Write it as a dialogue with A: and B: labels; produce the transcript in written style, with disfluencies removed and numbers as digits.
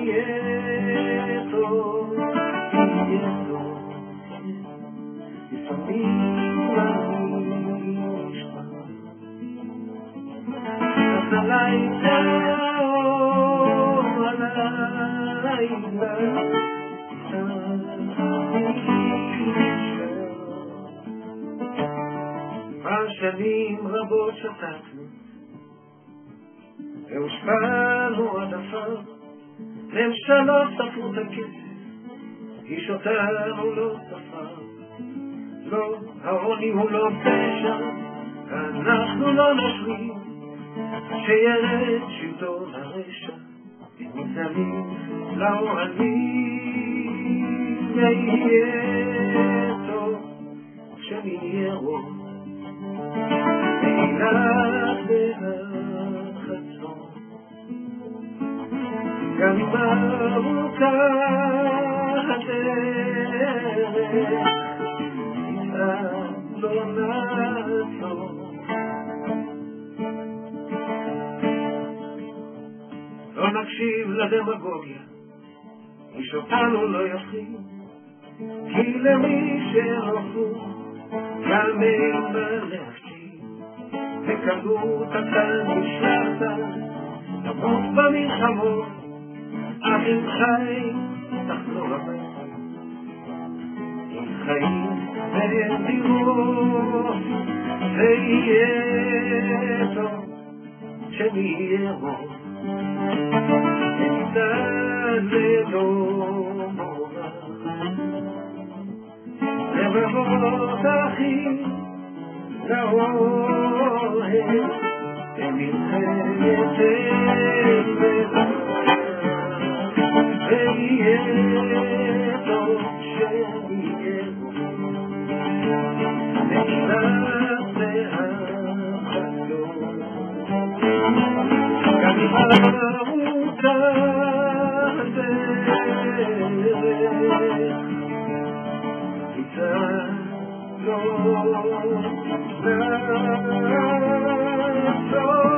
A: יהיה טוב, יהיה טוב. לפעמים אני נשמע אז הלילה או הלילה שנים רבות שתקנו והושפענו עד עפר, ממשלות ספרו את הכסף, איש אותנו לא ספר. לא, העוני הוא לא פשע, אנחנו לא נשלים שירד שלטון הרשע, מתנהלים לאוהלים. יהיה טוב כשנהיה רוב אילת והחצון, גם אם ארוכה הדרך לא נעצור. לא נקשיב לדמגוגיה, איש אותנו לא יפחיד, כי למי שנוכו גם אין בלהפשיד, וקבלו תתן נשלחת למות במלחמות, אך אם חי תחזור הביתה, אם חיים ותראו ויהיה טוב שנהיה רוב. זה לא מורח לבבות אחים לאוהב במלחמת ויהיה טוב שנהיה רוב. נשלח והחלום גם אם ארוכה לא נעצור.